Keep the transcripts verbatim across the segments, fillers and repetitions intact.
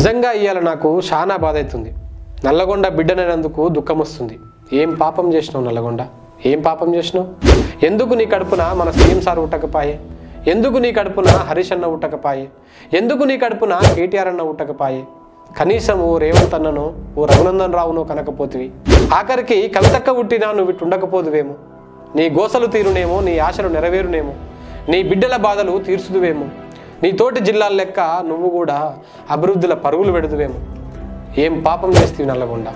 నిజంగా ఇయ్యాల నాకు చాలా బాధ అవుతుంది. నల్లగొండ బిడ్డనైనందుకు దుఃఖం వస్తుంది. ఏం పాపం చేసినావు నల్లగొండ? ఏం పాపం చేసినావు? ఎందుకు నీ కడుపున మన సీఎం సార్ ఉట్టకపాయే? ఎందుకు నీ కడుపున హరీష్ అన్న ఉట్టకపాయే? ఎందుకు నీ కడుపున కేటీఆర్ అన్న ఉట్టకపాయే? కనీసం ఓ రేవంత్ అన్ననో ఓ రఘునందన్ రావునో కనకపోతివి. ఆఖరికి కవితక్క పుట్టినా నువ్వు ఇటు ఉండకపోదువేమో. నీ గోసలు తీరునేమో, నీ ఆశలు నెరవేరునేమో, నీ బిడ్డల బాధలు తీర్చుదువేమో, నీ తోటి జిల్లాల లెక్క నువ్వు కూడా అభివృద్ధిల పరుగులు పెడుదువేమో. ఏం పాపం చేస్తీవి నల్లగొండ?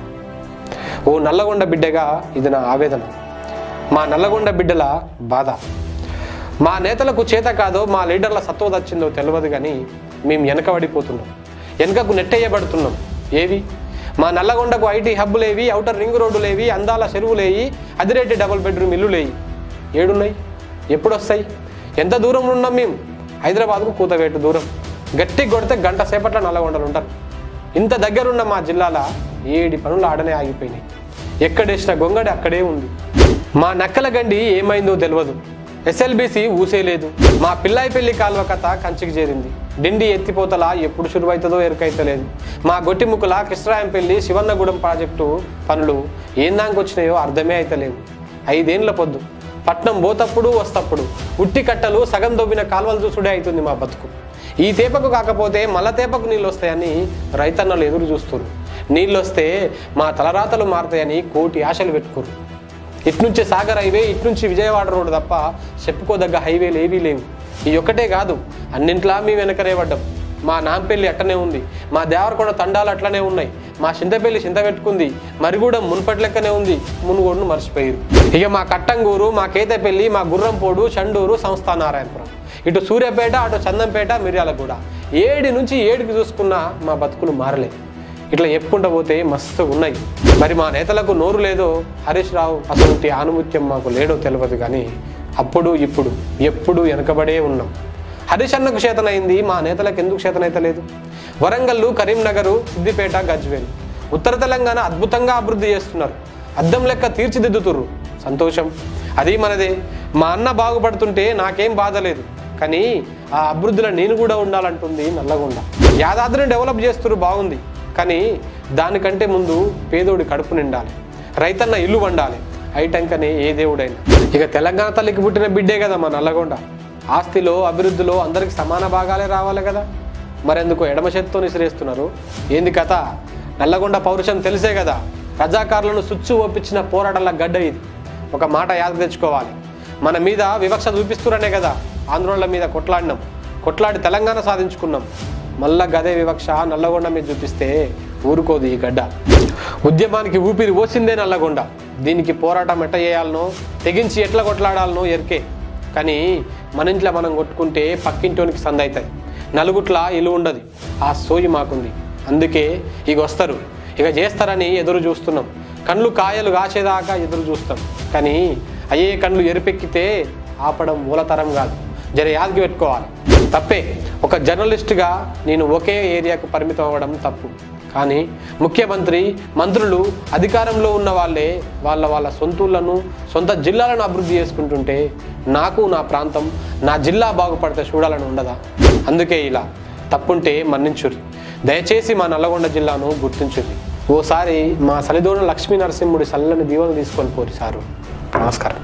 ఓ నల్లగొండ బిడ్డగా ఇది నా ఆవేదన, మా నల్లగొండ బిడ్డల బాధ. మా నేతలకు చేత కాదో, మా లీడర్ల సత్వ వచ్చిందో తెలియదు కానీ మేము వెనకబడిపోతున్నాం, వెనకకు నెట్టేయబడుతున్నాం. ఏవి? మా నల్లగొండకు ఐటీ హబ్బులేవి, ఔటర్ రింగ్ రోడ్డులేవి, అందాల చెరువులేవి, అదిరేటి డబుల్ బెడ్రూమ్ ఇల్లులేవి. ఏడున్నాయి? ఎప్పుడు వస్తాయి? ఎంత దూరం ఉన్నాం మేము? హైదరాబాద్కు కూతవేటు దూరం. గట్టి కొడితే గంట సేపట్ల నల్లగొండలు ఉంటారు. ఇంత దగ్గరున్న మా జిల్లాల ఏడి పనులు ఆడనే ఆగిపోయినాయి. ఎక్కడేసిన గొంగడి అక్కడే ఉంది. మా నక్కల గండి ఏమైందో తెలియదు. ఎస్ఎల్బిసి ఊసేలేదు. మా పిల్లాయిపల్లి కాలువ కథ కంచికి చేరింది. డిండి ఎత్తిపోతల ఎప్పుడు శురువైతుందో ఎరుకైతలేదు. మా గొట్టిముక్కుల కృష్ణరాయంపల్లి శివన్నగూడెం ప్రాజెక్టు పనులు ఏందాకొచ్చినాయో అర్థమే అయితలేవు. ఐదేండ్ల పొద్దు పట్నం పోతప్పుడు వస్తప్పుడు ఉట్టి కట్టలు సగం దొవ్విన కాలువలు చూసుడే అవుతుంది మా బతుకు. ఈ తేపకు కాకపోతే మళ్ళ తేపకు నీళ్ళు వస్తాయని రైతన్నలు ఎదురు చూస్తున్నారు. నీళ్ళు వస్తే మా తలరాతలు మారుతాయని కోటి ఆశలు పెట్టుకోరు. ఇట్నుంచి సాగర్ హైవే, ఇట్నుంచి విజయవాడ రోడ్డు తప్ప చెప్పుకోదగ్గ హైవేలు ఏవీ లేవు. ఈ ఒక్కటే కాదు, అన్నింట్లా మేము వెనకనే పడ్డాం. మా నాంపల్లి అట్టనే ఉంది, మా దేవరకొండ తండాలు అట్లనే ఉన్నాయి, మా చింతపల్లి చింత పెట్టుకుంది, మరిగూడెం మున్పటి లెక్కనే ఉంది, మునుగోడును మర్చిపోయారు. ఇక మా కట్టంగూరు, మా కేతపల్లి, మా గుర్రంపోడు, చండూరు, సంస్థా నారాయణపురం, ఇటు సూర్యాపేట, అటు చందంపేట, మిర్యాలగూడ, ఏడి నుంచి ఏడికి చూసుకున్నా మా బతుకులు మారలే. ఇట్లా చెప్పుకుంటూ పోతే మస్తు ఉన్నాయి. మరి మా నేతలకు నోరు లేదో, హరీష్ రావు అసలు ఆనుమత్యం మాకు లేడో తెలియదు కానీ అప్పుడు ఇప్పుడు ఎప్పుడు వెనకబడే ఉన్నాం. హరీష్ అన్నకు చేతనైంది, మా నేతలకు ఎందుకు చేతనైతలేదు? వరంగల్లు, కరీంనగరు, సిద్దిపేట, గజ్వేల్, ఉత్తర తెలంగాణ అద్భుతంగా అభివృద్ధి చేస్తున్నారు. అద్దం లెక్క తీర్చిదిద్దుతుర్రు. సంతోషం, అది మనదే. మా అన్న బాగుపడుతుంటే నాకేం బాధ లేదు. కానీ ఆ అభివృద్ధిలో నేను కూడా ఉండాలంటుంది నల్లగొండ. యాదాద్రిని డెవలప్ చేస్తున్నారు, బాగుంది. కానీ దానికంటే ముందు పేదోడి కడుపు నిండాలి, రైతన్న ఇల్లు వండాలి. అయిటంకనే ఏ దేవుడైనా. ఇక తెలంగాణ తల్లికి పుట్టిన బిడ్డే కదా మా నల్లగొండ. ఆస్తిలో, అభివృద్ధిలో అందరికి సమాన భాగాలే రావాలి కదా. మరెందుకు ఎడమ చేత్తో నిసిరేస్తున్నారు? ఏంది కథ? నల్లగొండ పౌరుషం తెలిసే కదా. రజాకారులను సుచ్చు ఒప్పించిన పోరాటాల గడ్డ ఇది. ఒక మాట యాద తెచ్చుకోవాలి, మన మీద వివక్ష చూపిస్తురనే కదా ఆంధ్రోళ్ళ మీద కొట్లాడినాం, కొట్లాడి తెలంగాణ సాధించుకున్నాం. మళ్ళా గదే వివక్ష నల్లగొండ మీద చూపిస్తే ఊరుకోదు ఈ గడ్డ. ఉద్యమానికి ఊపిరి పోసిందే నల్లగొండ. దీనికి పోరాటం ఎట్ట చేయాలనో, తెగించి ఎట్లా కొట్లాడాలనో ఎరికే. కానీ మన ఇంట్లో మనం కొట్టుకుంటే పక్కింటోనికి సంద అవుతుంది, నలుగుట్ల ఇల్లు ఉండదు. ఆ సోయి మాకుంది. అందుకే ఇక వస్తారు, ఇక చేస్తారని ఎదురు చూస్తున్నాం. కళ్ళు కాయలు కాచేదాకా ఎదురు చూస్తాం. కానీ అయ్యే కళ్ళు ఎరిపెక్కితే ఆపడం మూలతరం కాదు. జర యాదకి పెట్టుకోవాలి. తప్పే, ఒక జర్నలిస్టుగా నేను ఒకే ఏరియాకు పరిమితం అవ్వడం తప్పు. కానీ ముఖ్యమంత్రి, మంత్రులు, అధికారంలో ఉన్న వాళ్ళే వాళ్ళ వాళ్ళ సొంతూళ్ళను, సొంత జిల్లాలను అభివృద్ధి చేసుకుంటుంటే నాకు నా ప్రాంతం, నా జిల్లా బాగుపడితే చూడాలని ఉండదా? అందుకే ఇలా తప్పుంటే మన్నించుర్రి. దయచేసి మా నల్లగొండ జిల్లాను గుర్తించుర్రి. ఓసారి మా సలిదోన లక్ష్మీ నరసింహుడి చల్లని దీవెనలు తీసుకొని పోరి సారు. నమస్కారం.